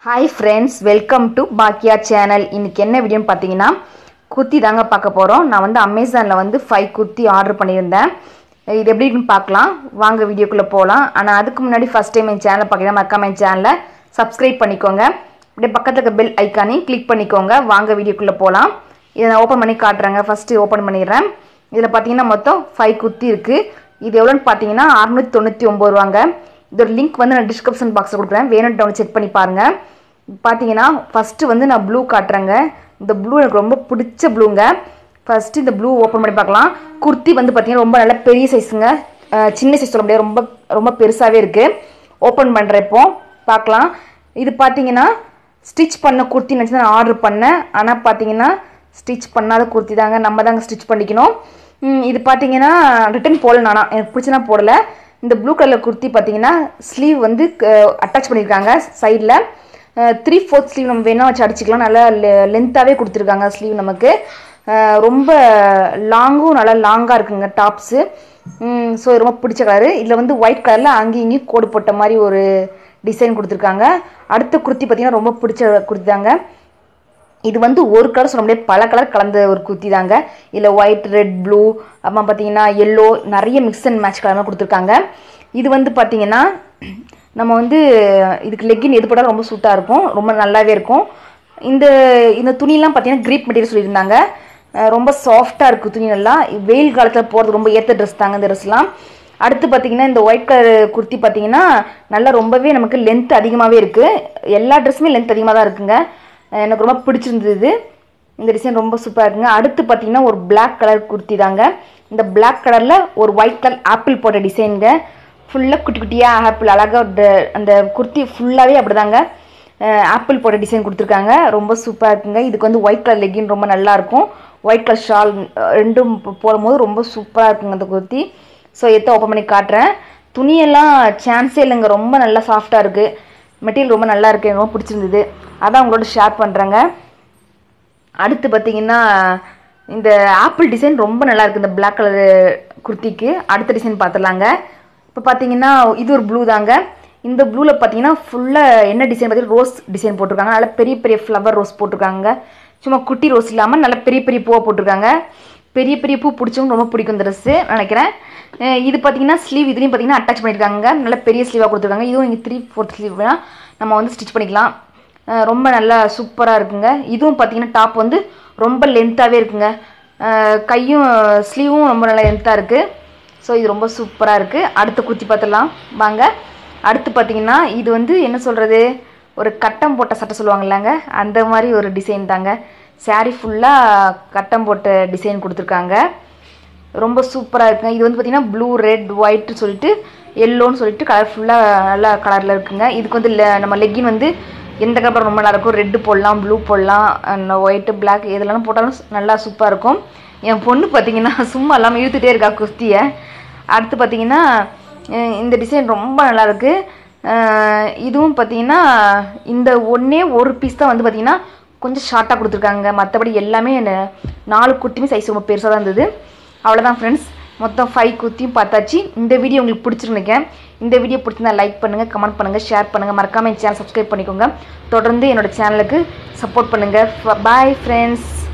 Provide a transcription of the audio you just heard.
high friends welcome to பாக்கியா channel இன்னைக்கு என்ன வீடியோன்னு பாத்தீங்கன்னா குர்த்தி தாங்க பார்க்க போறோம் நான் வந்து அமேசான்ல வந்து 5 குர்த்தி ஆர்டர் பண்ணியிருந்தேன் இது எப்படி இருக்குன்னு பார்க்கலாம் வாங்க வீடியோக்குள்ள போலாம் ஆனா அதுக்கு முன்னாடி ஃபர்ஸ்ட் டைம் என் சேனலை பார்க்கறதா மறக்காம என் சேனலை சப்ஸ்கிரைப் பண்ணிக்கோங்க அப்படியே பக்கத்துல இருக்க பெல் ஐகானையும் கிளிக் பண்ணிக்கோங்க வாங்க வீடியோக்குள்ள போலாம் இத நான் ஓபன் பண்ணி காட்றேங்க ஃபர்ஸ்ட் ஓபன் பண்ணிறேன் இதுல பாத்தீங்கன்னா மொத்தம் 5 குர்த்தி இருக்கு இது எவ்வளவுன்னு பாத்தீங்கன்னா 699 ரூபாங்க இதோட லிங்க் வந்து நான் டிஸ்கிரிப்ஷன் பாக்ஸ்ல கொடுக்கிறேன் வேணும்னா டவுன்லோட் செக் பண்ணி பாருங்க பாத்தீங்கன்னா ஃபர்ஸ்ட் வந்து நான் ப்ளூ காட்றேங்க இந்த ப்ளூ எனக்கு ரொம்ப பிடிச்ச ப்ளூங்க ஃபர்ஸ்ட் இந்த ப்ளூ ஓபன் பண்ணி பார்க்கலாம் குர்த்தி வந்து பாத்தீங்கன்னா ரொம்ப நல்ல பெரிய சைஸ்ங்க சின்ன சைஸ் சொல்ல முடியாது ரொம்ப ரொம்ப பெருசாவே இருக்கு ஓபன் பண்றேன் இப்போ பார்க்கலாம் இது பாத்தீங்கன்னா ஸ்டிட்ச் பண்ண குர்த்தி நினைச்சு நான் ஆர்டர் பண்ணேன் ஆனா பாத்தீங்கன்னா ஸ்டிட்ச் பண்ணாத குர்த்தி தாங்க நம்ம தாங்க ஸ்டிட்ச் பண்ணிக்கணும் இது பாத்தீங்கன்னா ரிட்டன் போடல நானா எனக்கு பிடிச்சனா போடல இந்த ப்ளூ கலர் குர்த்தி பாத்தீங்கன்னா ஸ்லீவ் வந்து அட்டாச் பண்ணிருக்காங்க சைடுல 3/4 ஸ்லீவ் நம்ம வேணா வச்சு அடிச்சுக்கலாம் நல்லா லென்த்தாவே கொடுத்திருக்காங்க ஸ்லீவ் நமக்கு ரொம்ப லாங்கும் நல்லா லாங்கா இருக்குங்க டாப்ஸ் சோ ரொம்ப பிடிச்ச கலர் இதுல வந்து ஒயிட் கலர்ல அங்கேயும் இங்கேயும் கோடு போட்ட மாதிரி ஒரு டிசைன் கொடுத்திருக்காங்க அடுத்த குர்த்தி பாத்தீங்கன்னா ரொம்ப பிடிச்ச குர்த்தி தாங்க இது வந்து ஒரு கலர் சொல்ல முடியாது பல கலர் கலந்த ஒரு குர்த்தி தாங்க இல்ல ஒயிட் ரெட் ப்ளூ அப்புறமா பாத்தீங்கன்னா yellow நிறைய மிக்ஸ் அண்ட் மேட்ச் கலர்ல கொடுத்திருக்காங்க இது வந்து பாத்தீங்கன்னா நம்ம வந்து இதுக்கு லெக்கின் எது போட்டாலும் ரொம்ப சூட்டா இருக்கும் ரொம்ப நல்லாவே இருக்கும் இந்த துணி எல்லாம் பாத்தீங்கன்னா கிரீப் மெட்டீரியல் சொல்லிருந்தாங்க ரொம்ப சாஃப்ட்டா இருக்கு துணி எல்லாம் வெயில் காலத்துல போறது ரொம்ப ஏத்த Dress தாங்க இந்த Dressலாம் அடுத்து பாத்தீங்கன்னா இந்த ஒயிட் கலர் குர்த்தி பாத்தீங்கன்னா நல்லா ரொம்பவே நமக்கு லெந்த் அதிகமாவே இருக்கு எல்லா Dressமே லெந்த் அதிகமா தான் இருக்குங்க எனக்கு ரொம்ப பிடிச்சிருந்தது இந்த டிசைன் ரொம்ப சூப்பரா இருக்குங்க அடுத்து பாத்தீங்கன்னா ஒரு Black கலர் குர்த்தி தாங்க இந்த Black கலர்ல ஒரு ஒயிட் கலர் ஆப்பிள் போட்ட டிசைன்ங்க ஃபுல்லா குட்டி குட்டியா ஆப்பிள் அழகா அந்த குர்த்தி ஃபுல்லாவே அப்படிதாங்க ஆப்பிள் போட்ட டிசைன் கொடுத்திருக்காங்க ரொம்ப சூப்பரா இருக்குங்க இதுக்கு வந்து ஒயிட் கலர் லெகின் ரொம்ப நல்லா இருக்கும் ஒயிட் கலர் ஷால் ரெண்டும் போடும்போது ரொம்ப சூப்பரா இருக்குங்க அந்த குர்த்தி சோ இத ஓபன் பண்ணி காட்றேன் துணி எல்லாம் சான்ஸே இல்லங்க ரொம்ப நல்லா சாஃப்ட்டா இருக்கு மெட்டீரியல் ரொம்ப நல்லா இருக்கு எனக்கு ரொம்ப பிடிச்சிருந்தது அதான் உங்களோட ஷேர் பண்றேங்க அடுத்து பாத்தீங்கன்னா இந்த ஆப்பிள் டிசைன் ரொம்ப நல்லா இருக்கு இந்த Black கலர் குர்த்திக்கு அடுத்த டிசைன் பாத்துறலாங்க இப்ப பாத்தீங்கன்னா இது ஒரு ப்ளூ தாங்க இந்த ப்ளூல பாத்தீங்கன்னா ஃபுல்லா என்ன டிசைன் பாத்தீங்கன்னா ரோஸ் டிசைன் போட்டுருக்காங்க நல்ல பெரிய பெரிய ஃப்ளவர் ரோஸ் போட்டுருக்காங்க சும்மா குட்டி ரோஸ் இல்லாம நல்ல பெரிய பெரிய பூவா போட்டுருக்காங்க பெரிய பெரிய பூ பிடிச்சவங்க ரொம்ப பிடிக்கும் இந்த Dress நினைக்கிறேன் இது பாத்தீங்கன்னா ஸ்லீவ் இதுலயும் பாத்தீங்கன்னா அட்டாச் பண்ணிருக்காங்க நல்ல பெரிய ஸ்லீவா கொடுத்திருக்காங்க இதுவும் இங்க 3/4 ஸ்லீவ்னா நம்ம வந்து ஸ்டிட்ச் பண்ணிக்கலாம் ரொம்ப நல்லா சூப்பரா இருக்குங்க இதுவும் பாத்தீங்கன்னா டாப் வந்து ரொம்ப லென்த்தாவே இருக்குங்க கையும் ஸ்லீவும் ரொம்ப நல்லா லென்த்தா இருக்கு சோ இது ரொம்ப சூப்பரா இருக்கு அடுத்து குர்த்தி பார்த்தலாம் வாங்க அடுத்து பாத்தீங்கன்னா இது வந்து என்ன சொல்றது ஒரு கட்டம் போட்ட சட்டை சொல்வாங்கலங்க அந்த மாதிரி ஒரு டிசைன் தாங்க saree ஃபுல்லா கட்டம் போட்ட டிசைன் கொடுத்திருக்காங்க ரொம்ப சூப்பரா இருக்குங்க இது வந்து பாத்தீங்கன்னா ப்ளூ ரெட் ஒயிட் சொல்லிட்டு yellowன்னு சொல்லிட்டு கலர் ஃபுல்லா நல்ல கலர்ல இருக்குங்க இதுக்கு வந்து நம்ம லெகின் வந்து எந்த கலர் ரொம்ப நல்லா இருக்கும் ரெட் போடலாம் ப்ளூ போடலாம் ஒயிட் Black எதெல்லாம் போட்டாலும் நல்லா சூப்பரா இருக்கும் என் பொண்ணு பாத்தீங்கன்னா சும்மா எல்லாம் இழுத்துட்டே இருக்கா குர்த்தியை அடுத்து பாத்தீங்கன்னா இந்த டிசைன் ரொம்ப நல்லா இருக்கு இதுவும் பாத்தீங்கன்னா இந்த ஒண்ணே ஒரு பீஸ் தான் வந்து பாத்தீங்கன்னா கொஞ்சம் ஷார்ட்டா கொடுத்திருக்காங்க மத்தபடி எல்லாமே 4 குர்த்தியுமே சைஸ் ரொம்ப பெருசா தான் இருந்தது அவ்வளவுதான் फ्रेंड्स மொத்தம் 5 குர்த்தியும் பார்த்தாச்சு இந்த வீடியோ உங்களுக்கு பிடிச்சிருந்தீங்க இந்த வீடியோ பிடிச்சிருந்தா லைக் பண்ணுங்க கமெண்ட் பண்ணுங்க ஷேர் பண்ணுங்க மறக்காம என் சேனல் சப்ஸ்கிரைப் பண்ணிக்கோங்க தொடர்ந்து என்னோட சேனலுக்கு சப்போர்ட் பண்ணுங்க பை फ्रेंड्स